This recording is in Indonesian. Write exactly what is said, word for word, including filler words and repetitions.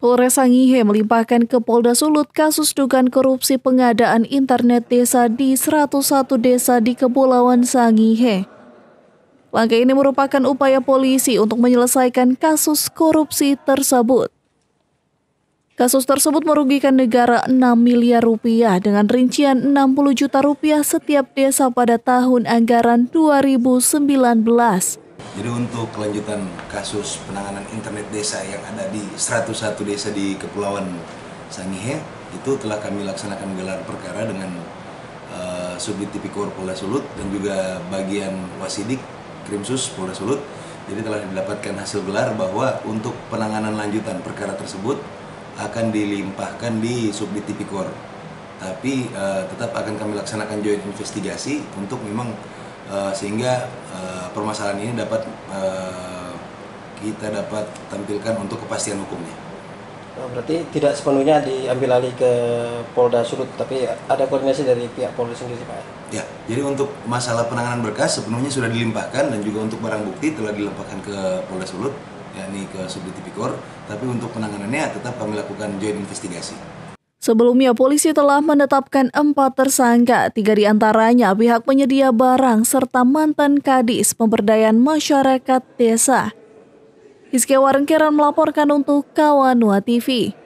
Polres Sangihe melimpahkan ke Polda Sulut kasus dugaan korupsi pengadaan internet desa di seratus satu desa di Kepulauan Sangihe. Langkah ini merupakan upaya polisi untuk menyelesaikan kasus korupsi tersebut. Kasus tersebut merugikan negara enam miliar rupiah dengan rincian enam puluh juta rupiah setiap desa pada tahun anggaran dua ribu sembilan belas. Jadi untuk kelanjutan kasus penanganan internet desa yang ada di seratus satu desa di Kepulauan Sangihe, itu telah kami laksanakan gelar perkara dengan uh, Subdit Tipikor Polda Sulut dan juga bagian Wasidik Krimsus Polda Sulut. Jadi telah didapatkan hasil gelar bahwa untuk penanganan lanjutan perkara tersebut akan dilimpahkan di Subdit Tipikor. Tapi uh, tetap akan kami laksanakan joint investigasi untuk memang Uh, sehingga uh, permasalahan ini dapat uh, kita dapat tampilkan untuk kepastian hukumnya. Oh, berarti tidak sepenuhnya diambil alih ke Polda Sulut, tapi ada koordinasi dari pihak Polda sendiri, Pak? Ya, jadi untuk masalah penanganan berkas sepenuhnya sudah dilimpahkan dan juga untuk barang bukti telah dilimpahkan ke Polda Sulut, yakni ke Subdit Tipikor. Tapi untuk penanganannya tetap kami lakukan joint investigasi. Sebelumnya, polisi telah menetapkan empat tersangka, tiga diantaranya pihak penyedia barang serta mantan kadis pemberdayaan masyarakat desa. Hizkia Warengkeran melaporkan untuk Kawanua T V.